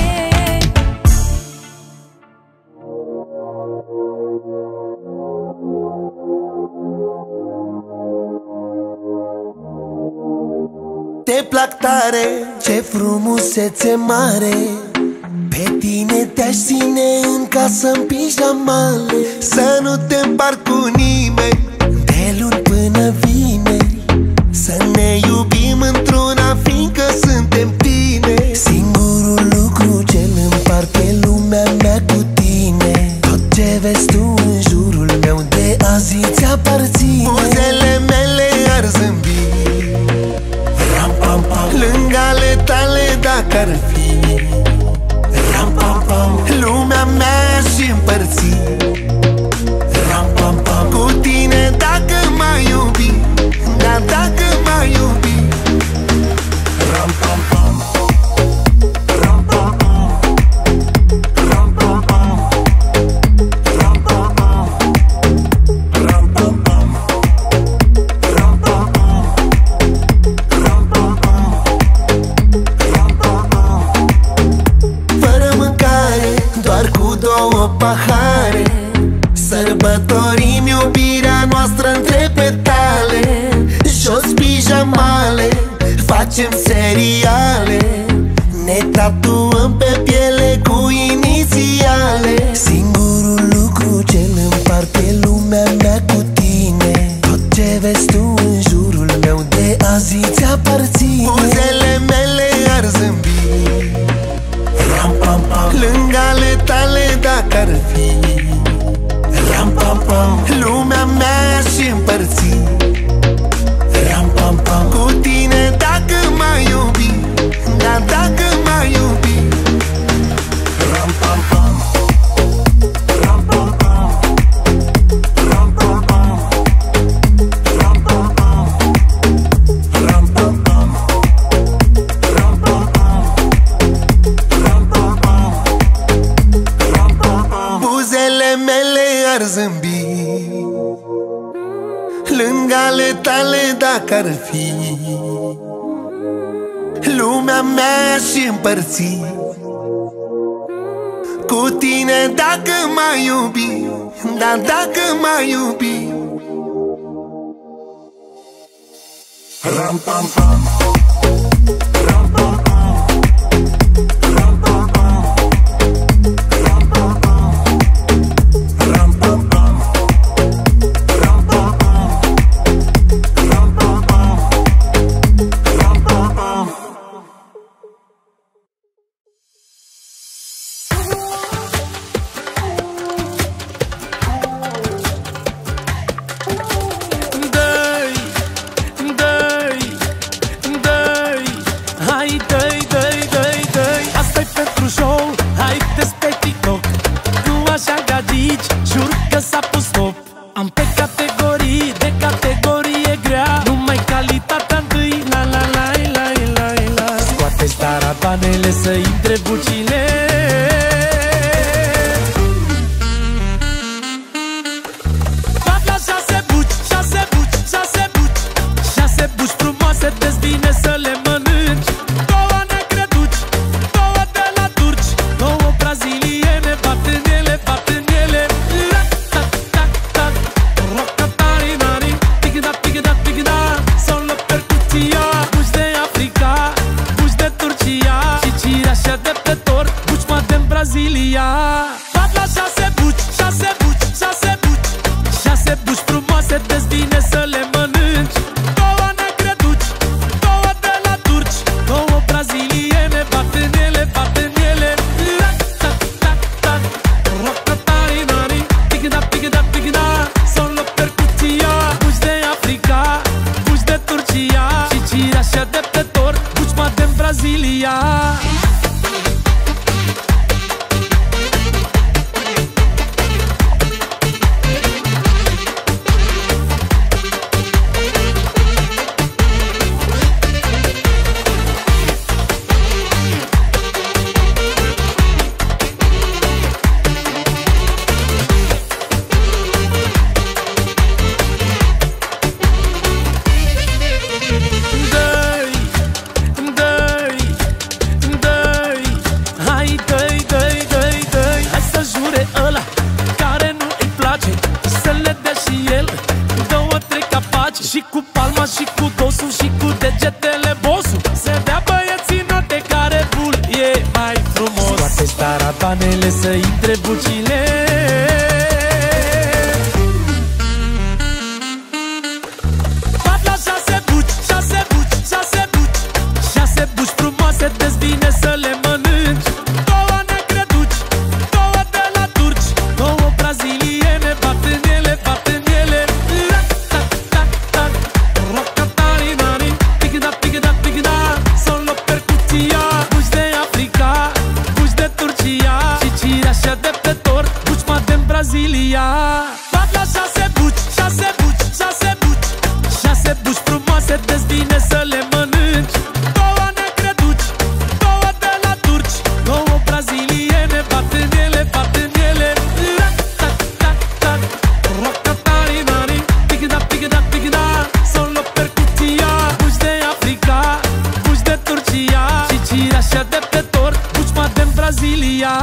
Te plac tare, ce frumusețe mare. Pe tine te-aș ține în casă în pijamale. Să nu te împart cu nimeni, de luni până vineri. Să ne iubim într-una, fiindcă suntem tine. Singurul lucru ce-l împarte lumea mea cu tine. Tot ce vezi tu în jurul meu de azi ți aparține. Buzele mele ar zâmbi lângă ale tale dacă ar fi. Lumea mea și împărți. Cu tine dacă m-ai iubi, dar dacă m-ai iubi. Pahare, sărbătorim iubirea noastră între petale. Jos pijamale, facem seriale. Ne tatuăm pe piele cu inițiale. Singurul lucru ce-l împarte lumea mea cu tine. Tot ce vezi tu în jurul meu de azi ți aparține. Buzele mele ar zâmbi lângă ale tale dacă ar fi. Lumea mea și împărți. ale tale dacă ar fi, lumea mea și împărți cu tine dacă m-ai iubi, dar dacă m-ai iubi. Ram pam pam, ram pam pam, ram pam pam, ram pam pam, ram pam pam, ram pam pam, ram pam pam, ram pam pam. Jur că s-a pus stop. Am pe categorii, de categorie grea, numai calitatea întâi, la la la la la la. Scoate-ți tarabanele să intre bucile. Bat la 6 buci, 6 buci, 6 buci, 6 buci frumoase, te-ți vine să le mănânci. Două negre duci, două de la turci, două braziliene, bat în ele, bat în ele. Brazilia. Bat la 6 buci, 6 buci, 6 buci, 6 buci frumoase, te-ți vine să le mănânci. Două negre duci, două de la turci, două braziliene, bat în ele, bat în ele. Tac, tac, tac, rock-a-tari-nari, tigida, tigida, tigida. Solo percuția, buci de Africa, buci de Turcia și cireașa de pe tort, buci made în Brazilia. Și cu palma și cu dosul și cu degetele bosul, se dea băieții note care bul e mai frumos. Scoate-ți tarabanele să intre bucile. Bat la 6 buci, 6 buci, 6 buci, 6 buci frumoase, te-ți vine să le mănânci. Două negre duci, două de la turci, două braziliene, bat în ele, bat în ele. De pe tort, buci made în Brazilia. Bat la 6 buci, 6 buci, 6 buci, 6 buci frumoase, te-ți vine să le mănânci. Două negre duci, două de la turci, două braziliene, bat în ele, bat în ele. Tac, tac, tac, rock-a-tari-nari, tigida, tigida, tigida. Solo percuția, buci de Africa, buci de Turcia și cireașa de pe tort, buci made în Brazilia.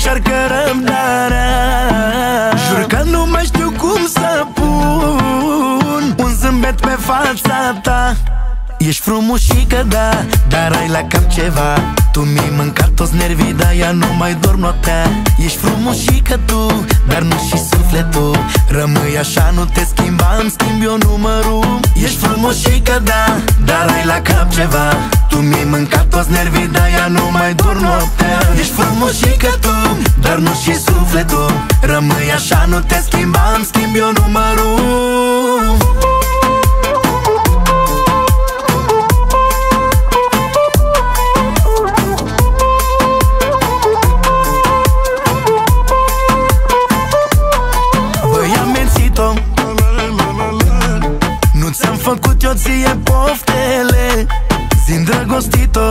încearcă răbdarea. Jur că nu mai știu cum să pun un zâmbet pe fața ta. Ești frumușică, da, dar ai la cap ceva. Tu mi-ai mâncat toți nervii, dar ea nu mai dorm noaptea. Ești frumușică tu, dar nu și sufletul. Rămâi așa, nu te schimba, îmi schimb eu numărul. Ești frumușică, da, dar ai la cap ceva. Tu mi-ai mâncat toți nervii, dar ea nu mai dorm noaptea. Ești frumușică tu, dar nu și sufletul. Rămâi așa, nu te schimba, îmi schimb eu numărul. Făcut eu ție poftele, zi îndrăgostit-o.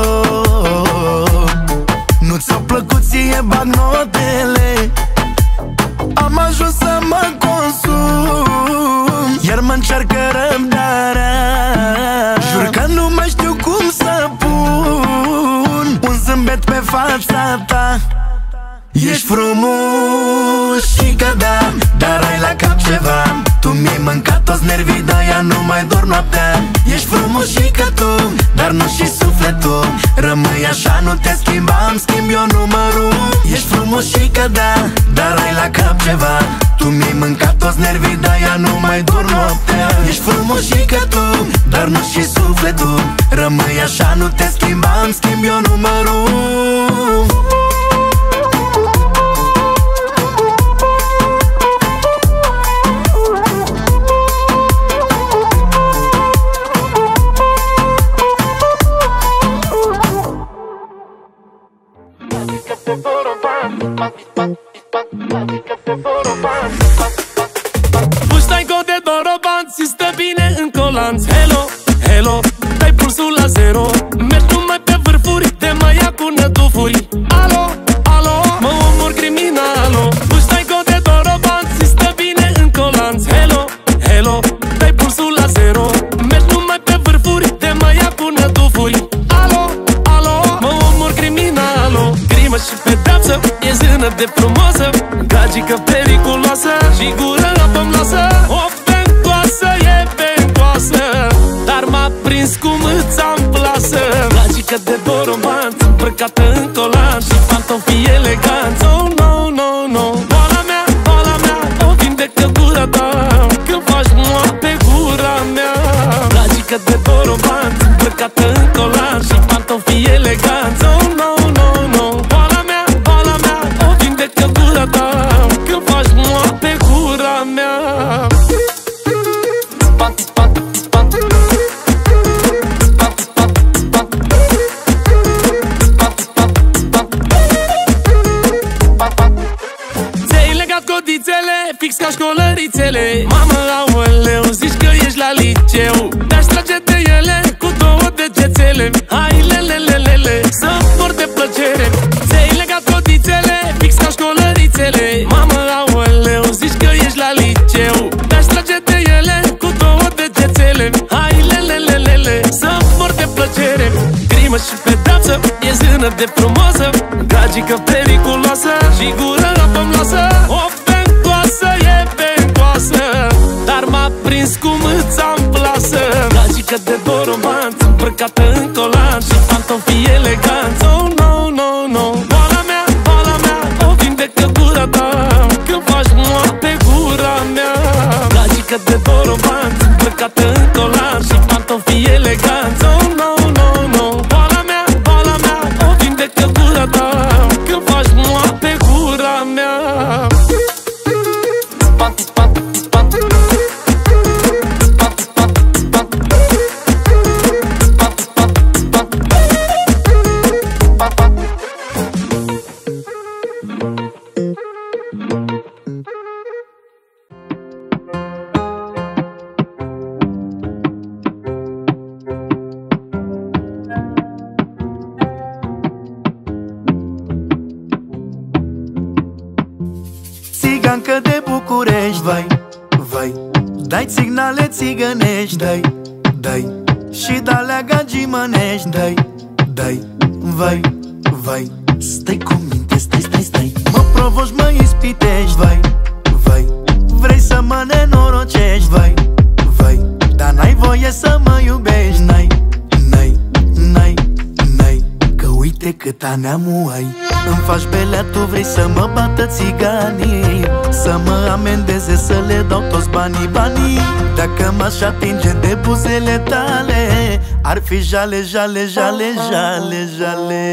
Nu ți-au plăcut ție bagnotele. Am ajuns să mă consum, iar mă încearcă răbdarea. Jur că nu mai știu cum să pun un zâmbet pe fața ta. Ești frumușică, da, dar ai la cap ceva. Tu mi-ai mâncat toți nervii, dar ea nu mai dorm noaptea. Ești frumușică tu, dar nu și sufletul. Rămâi așa, nu te schimba, îmi schimb eu numărul. Ești frumușică, da, dar ai la cap ceva. Tu mi-ai mâncat toți nervii, dar ea nu mai dorm noaptea. Ești frumușică tu, dar nu și sufletul. Rămâi așa, nu te schimba, îmi schimb eu numărul. Puștai-co de doroban, ți stă bine în colanț. Hello, hello, dai pulsul la zero. Mergi numai pe vârfuri, te mai ia cu nătufuri. Alo, alo, mă omor criminalo. Puștai-co de doroban, ți stă bine în colanț. Hello, hello, dai pulsul la zero. Mergi numai pe vârfuri, te mai ia cu nătufuri. Alo, alo, mă omor criminalo. Crimă și pedeapsă, e zână de frumoasă, gagică periculoasă și gură apă-mi lasă. O ventoasă, e ventoasă, dar m-a prins cu mâța în plasă. Gagică de doromant, îmbrăcată în colan și pantofii eleganți. Oh, no, no, no. Boala mea, o vindecă gura ta când faci moa pe gura mea. Gagică de doromant, îmbrăcată în colan și pantofii eleganți. Oh, no, no, no. Boala mea, o vindecă gura ta când faci moa pe gura mea. Ți-ai legat codițele, fix ca școlărițele. Mamă, aoleu, zici că ești la liceu. Te-aș trage de ele cu două degețele. Hai, lelelelele, să mor de plăcere. Ți-ai legat codițele, fix ca școlărițele. Mamă, aoleu, zici că ești la liceu. Te-aș trage de ele cu două degețele. Hai, lelelelele, să mor de plăcere. Crimă și pedeapsă, e zână de frumoasă, gagică periculoasă și gură apă-mi lasă. O ventoasă, e ventoasă, dar m-a prins cu mâța în plasă. Gagică de doromant, îmbrăcată în colan și pantofii eleganți. Oh, no, no, no. Boala mea, o vindecă gura ta când faci moa pe gura mea. Gagică de doromant, îmbrăcată în colan și pantofii eleganți. Oh, no, no, no. Boala mea, o vindecă gura ta când faci moa pe gura mea. Țigancă de București, vai, vai, dai signale țigănești, dai, dai, și de-alea gagimănești, dai, dai, vai, vai. Stai cu minte, stai, stai, stai. Mă provoci, mă ispitești. Vai, vai, vrei să mă nenorocești. Vai, vai, dar n-ai voie să mă iubești. N-ai, n-ai, n-ai, n-ai, că uite cât aneamul ai. Îmi faci belea, tu vrei să mă bată țiganii, să mă amendeze, să le dau toți banii, banii. Dacă m-aș atinge de buzele tale, ar fi jale, jale, jale, jale, jale.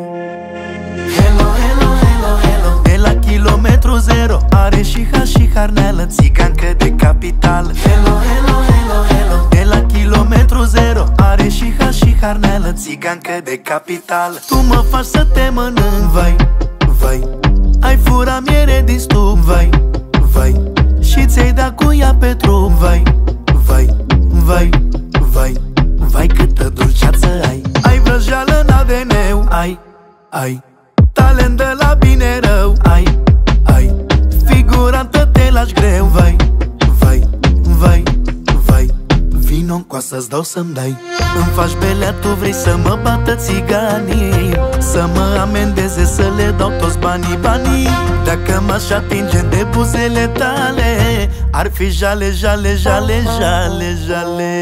Hello, hello, hello, hello. De la kilometru zero are și H și harneală, țigancă de capital. Hello, hello, hello, hello. De la kilometru zero are și H și harneală, țigancă de capital. Tu mă faci să te mănânc, vai, vai, ai fura miere din stup, vai, vai, și ți-ai dat cu ea pe trup, vai, vai, vai, vai, vai, câtă dulceață ai. Ai vrăjeală în ADN-ul, ai talent de la bine rău, ai figurantă, te lași greu, vai, vai, vai, vai, vino-n coasă-ți dau să-mi dai. Îmi faci belea, tu vrei să mă bată țiganii, să mă amendeze, să le dau toți banii, banii. Dacă m-aș atinge de buzele tale, ar fi jale, jale, jale, jale, jale.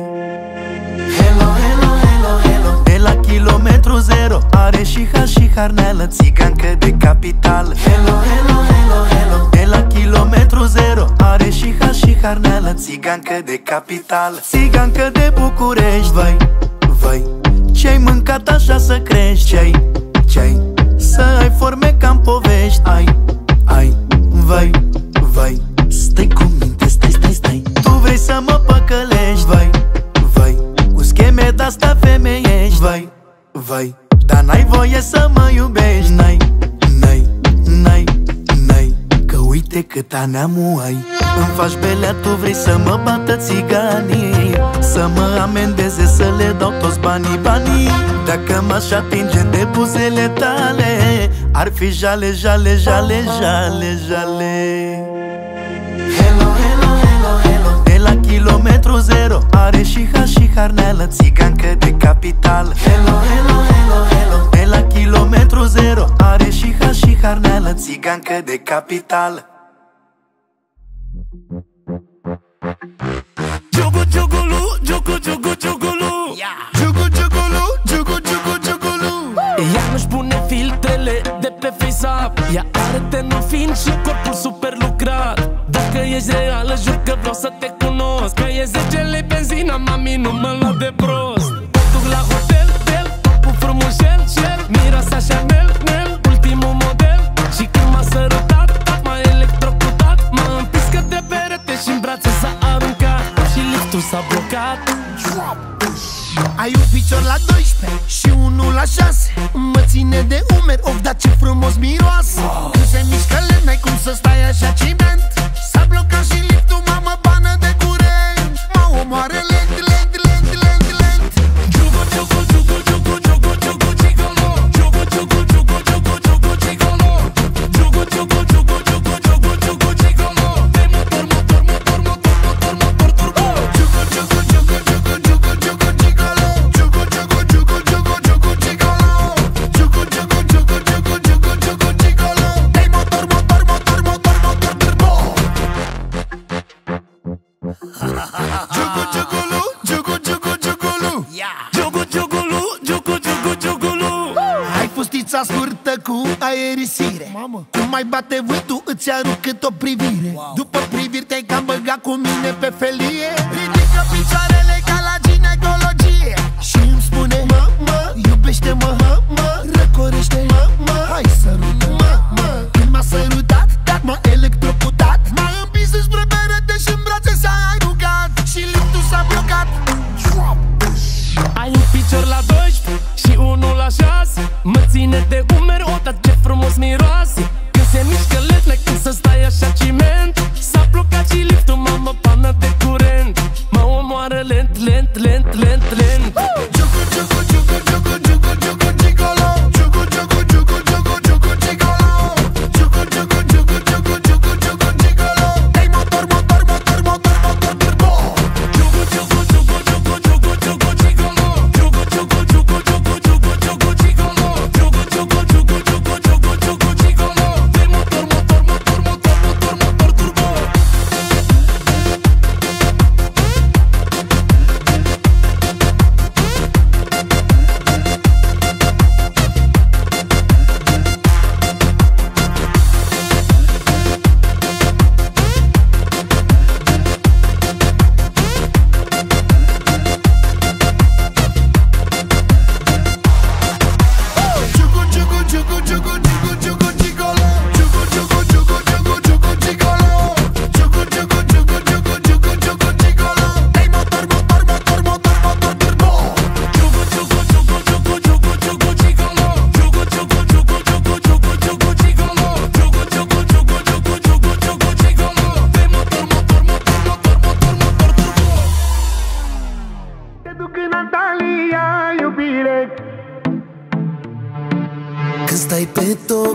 Hello, hello, hello, hello. De la kilometru zero are și H și harneală, țigancă de capital. Hello, hello, hello, hello. De la kilometru zero are și H și harneală, țigancă de capital. Țigancă de București, vai, vai, ce-ai mâncat așa să crești? Ce-ai, să ai forme ca-n povești? Ai, vai, vai, stai cu minte, stai. Tu vrei să mă păcălești, vai, vai, cu scheme de-astea femeiești, vai, vai, dar n-ai voie să mă iubești. N-ai, n-ai, n-ai, n-ai, că uite cât aneamul ai. Îmi faci belea, tu vrei să mă bată țiganii, să mă amendeze, să le dau toți banii, banii. Dacă m-aș atinge de buzele tale, ar fi jale, jale, jale, jale, jale. Hello, hello, hello, hello. De la kilometru zero are și H și harneală, țigancă de capital. Hello, hello, hello, hello. De la kilometru zero are și H și harneală, țigancă de capital. Jugu, jugulu, jugu, jugu, jugulu. Jugu, jugulu, jugu, jugu, jugulu. Ea nu-și pune filtrele de pe FaceApp, ea are tenul fin și corpul super lucrat. Dacă ești reală, jur că vreau să te cunosc, că e 10 lei benzina, mami, nu mă lua de prost. Mă duc la hotel, tel, corpul frumușel, cel, miroasa Chanel, nel, ultimul model. Și când m-a sărutat, m-a electrocutat, m-a împins că de perete și-n brațe s-a aruncat și liftul s-a blocat. Ai un picior la 12 și unul la 6, mă ține de umeri, of, dar ce frumos miroase. Când se mișcă lemn, n-ai cum să stai așa ciment. S-a blocat și liftul, mamă, bană de curent. Mă omoară lent, lent, lent, lent, lent. Jugu, jugu, jugu, jugu, jugu, jugu, gigolo. Jugu, jugu, jugu, jugu, jugu, gigolo. Jugu, jugu, jugu, jugu, jugu, jugu, gigolo. De motor, motor, motor, motor, motor, motor, turbo. Jugu, jugu, jugu, jugu, jugu, jugu, gigolo. Jugu, jugu, jugu, jugu, jugu, gigolo. Jugu, jugu, jugu, jugu, jugu, jugu, gigolo. Dai motor, motor, motor, motor, motor, turbo. Jugu, jugulu, jugu, jugu, jugulu. Jugu, jugulu, jugu, jugu, jugulu. Ai fustița scurtă cu aerisire, cum mai bate vântul, îți arunc cât o privire. După priviri te-ai cam băgat cu mine pe felie. Ridică picioarele ca la ginecologie și îmi spune: mă, iubește-mă, mă, răcorește, mă, hai sărută, mă. Când m-a sărutat, m-a electrocutat, m-a împins spre perete și-n brațe s-a aruncat și liftul s-a blocat. Ai un picior la 12 și unul la 6, mă ține de umeri, o, dar ce frumos miroase. Când se mișcă lent, n-ai cum să stai așa ciment. S-a blocat și liftul, mamă, pană de curent. Mă omoară lent, lent, lent, lent, lent. Jugu, jugu, jugu, jugu, jugu, jugu, gigolo. Jugu, jugu, jugu, jugu, jugu, gigolo. Jugu, jugu, jugu, jugu, jugu, jugu, gigolo. Dai motor, motor, motor, motor, motor, turbo. Jugu, jugu, jugu, jugu, jugu, jugu, gigolo. Jugu, jugu, jugu, jugu, jugu, jugu, gigolo. Jugu, jugu, jugu, jugu, jugu, jugu, gigolo. De motor,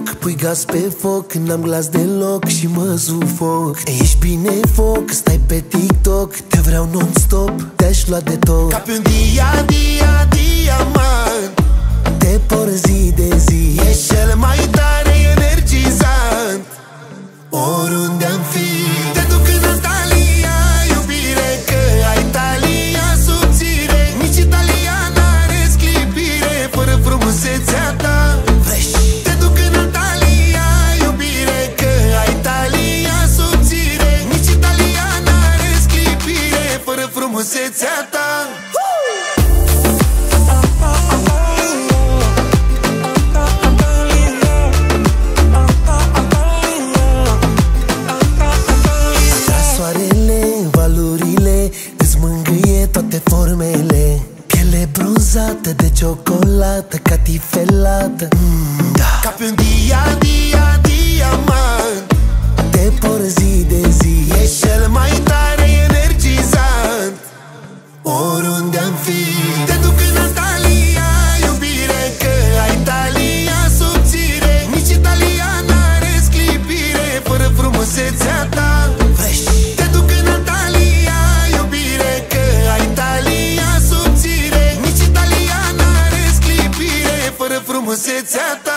joc, pui gaz pe foc, n-am glas deloc și mă sufoc. Ești bine foc, stai pe TikTok, te vreau non-stop, te-aș lua de tot. Ca pe un diamant, te por zi de zi. Ești cel mai tare energizant, oriunde-am fi. Te duc în Antalya, iubire, că ai talia subțire. Nici Italia n-are sclipire fără frumusețea ta. Te duc în Antalya, iubire, că ai talia subțire. Nici Italia n-are sclipire fără frumusețea ta. Toate formele, piele bronzată de ciocolată, catifelată, da. Ca pe un diamant, te por zi de zi. Ești cel mai tare energizant, oriunde-am fi. Te duc în Antalya, iubire, că ai talia subțire. Nici Italia n-are sclipire fără frumusețea ta. Te duc în Antalya, iubire, că ai talia subțire. Nici Italia n-are sclipire fără frumusețea ta.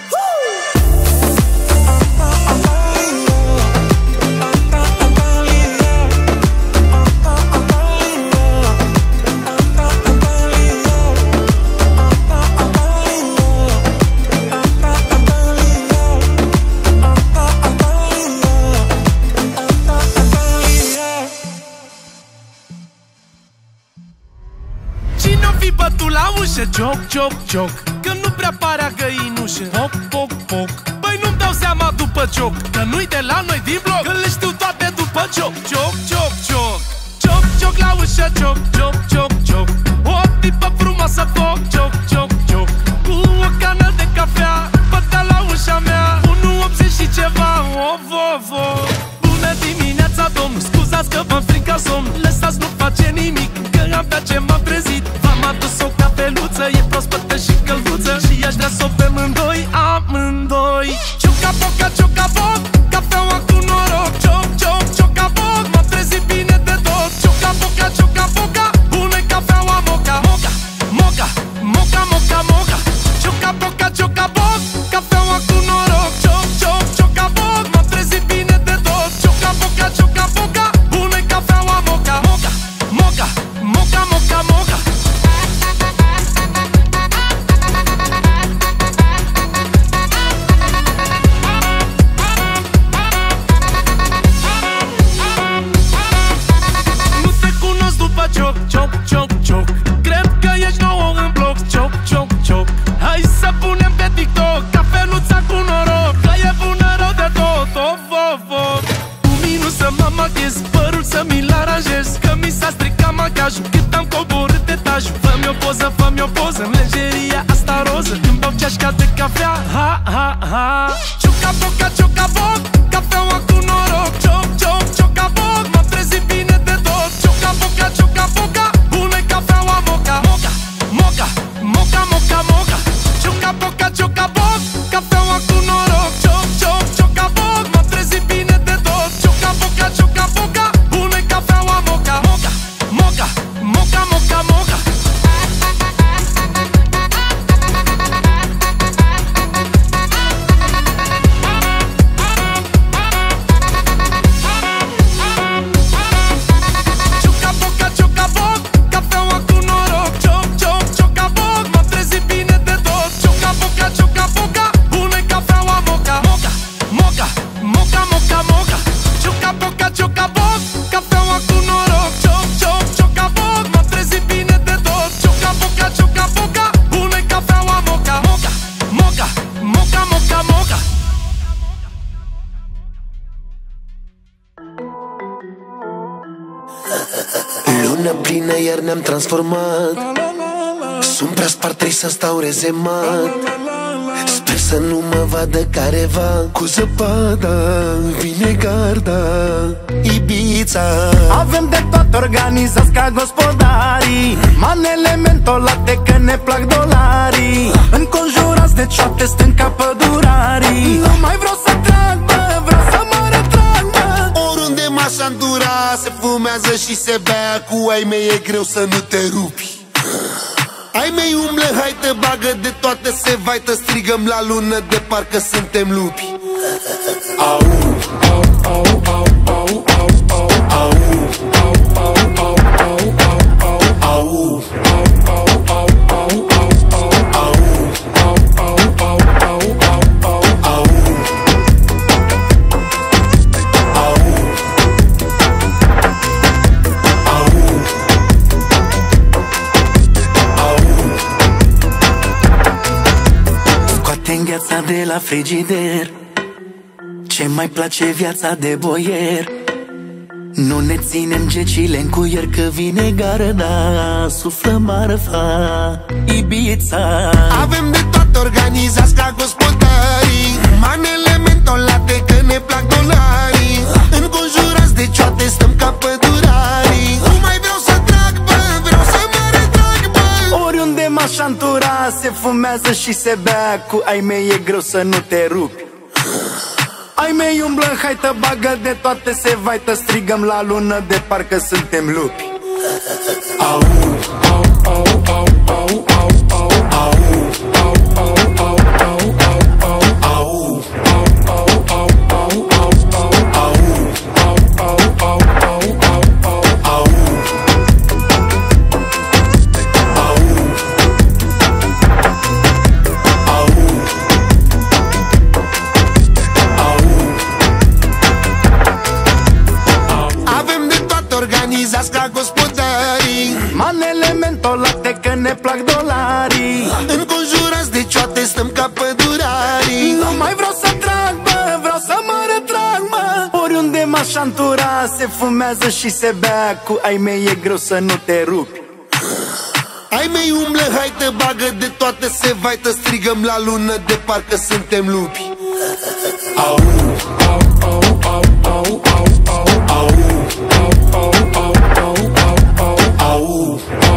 Cioc, cioc, cioc, că nu prea parea găinușă. Poc, poc, poc, băi nu-mi dau seama după cioc, că nu-i de la noi din bloc, că le știu toate după cioc. Cioc, cioc, cioc, cioc, cioc la ușă, cioc, cioc, cioc, cioc. O tipă frumoasă, foc, cioc, cioc, cioc. Cu o cană de cafea, bătea la ușa mea 1,80 și ceva, of, of, of. Bună dimineața, domnul, scuzați că v-am stricat somn. Lăsați, nu face nimic, că abia ce m-am trezit. V-am adus o cafeluță, e proaspătă și călduță, și aș vrea să o bem amândoi, amândoi. Cioca-poca, cioca-poc, cafeaua cu noroc. Cioc, cioc, cioca-poc, m-am trezit bine de tot. Cioca-poca, cioca-poca, bună-i cafeaua moca. Moca, moca, moca, moca, moca. Cioca-poca, cioca-poc, cafeaua cu noroc. Cioc, cioc, cioca-poc, m-am trezit bine de tot. Cioca-poca, cioca-poca, bună-i cafeaua moca. Moca, moca, moca, moca, moca. Cioc, cioc, cioc, cioc, cred că ești nouă în bloc. Cioc, cioc, cioc, hai să punem pe TikTok cafeluța cu noroc, că e bună rău de tot. Of, of, of. Cu minus să mă maghez, părul să mi-l aranjez, că mi s-a stricat macajul cât am coborât etajul. Fă-mi o poză, fă-mi o poză în lenjeria asta roză, când beau ceașca de cafea, ha, ha, ha. Cioca-poca, cioca-poc, cafeaua cu noroc. Cioc, cioc, cioca-poc, m-am trezit bine de tot. Cioca-poca, cioca-poca, bună-i cafeaua moca. Moca, moca, moca, moca, moca. Cioca-poca, cioca-poc, cafeaua cu noroc. Cioc, cioc, cioca-poc, m-am trezit bine de tot. Cioca-poca, cioca-poca, bună-i cafeaua moca. Moca, moca, moca, moca, moca. Lună plină iar ne-am transformat. Sunt prea spart, trebuie să stau rezemat. Sper să nu mă vadă careva cu zăpada, vine garda, Ibița. Avem de tot organizați ca gospodarii, manele mentolate că ne plac dolarii, înconjurați de cioate stând ca pădurarii. Nu mai vreau să trag, bă, vreau să mă retrag, bă. Oriunde m-aș andura, se fumează și se bea, cu ai mei e greu să nu te rupi. Ai mei umblă, hai te bagă de toate, se vaită, strigăm la lună de parcă suntem lupi. Au, au, au, au, au, au, au, au, au, au, au, au, au, au, Îngheața de la frigider, ce mai place viața de boier. Nu ne ținem gecile în cuier, că vine garda, suflă marfa, Ibița. Avem de toate organizați ca gospodarii, manele mentolate că ne plac dolarii, înconjurați de cioate stăm ca pădurarii. Nu mai vreau să trag, bă, vreau să mă retrag, bă. Oriunde m-aș antura, se fumează și se bea, cu ai mei e greu să nu te rupi. Ai mei umblă, hai te bagă de toate, se vaită, strigăm la lună de parcă suntem lupi. Au, au, au, au, au, au, au, au, au, au, au, au, au, au, organizați ca gospodarii, manele mentolate că ne plac dolarii, înconjurați de cioate stăm ca pădurarii. Nu mai vreau să trag, bă, vreau să mă retrag, mă. Oriunde m-aș antura, se fumează și se bea, cu ai mei e greu să nu te rupi. Ai mei umblă, hai te bagă de toate, se vaită, strigăm la lună de parcă suntem lupi. Au, au, au, au, au, au, au, au, au, au, au, au, au, au,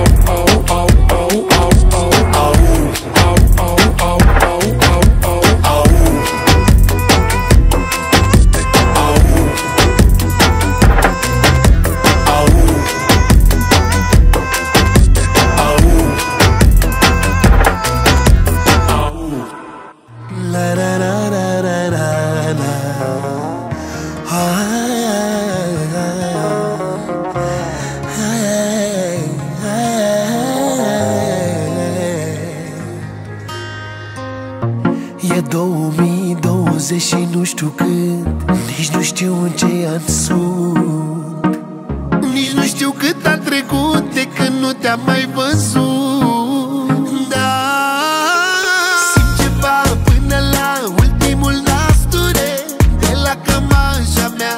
E 2020 și nu știu când, nici nu știu în ce an sunt, nici nu știu cât a trecut de când nu te-am mai văzut. Da, simt ceva până la ultimul nasture, de la cămașa mea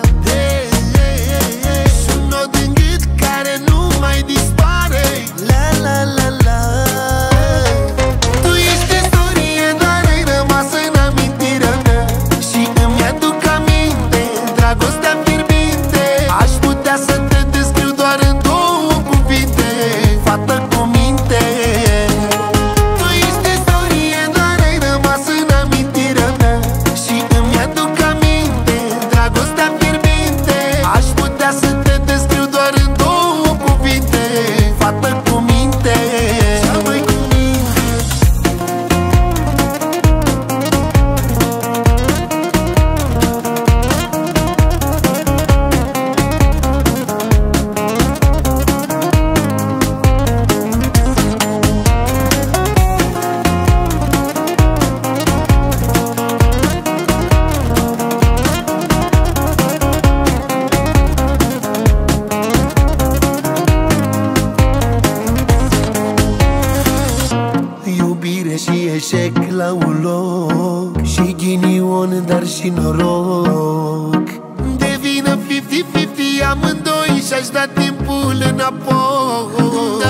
și un nod în gât care nu mai dispare. La la la la. Tu ești istorie, doar ai rămas în amintirea mea și îmi aduc aminte dragostea fierbinte. Aș putea să te descriu doar în două cuvinte, fată cu minte. Tu ești istorie, doar ai rămas în amintirea mea și îmi aduc aminte dragostea fierbinte. Aș putea să te descriu doar în două cuvinte, fată cu minte. Cea mai cu minte. iubire și eșec la un loc, și ghinion, dar și noroc. Devină 50-50 amândoi și-aș da timpul înapoi.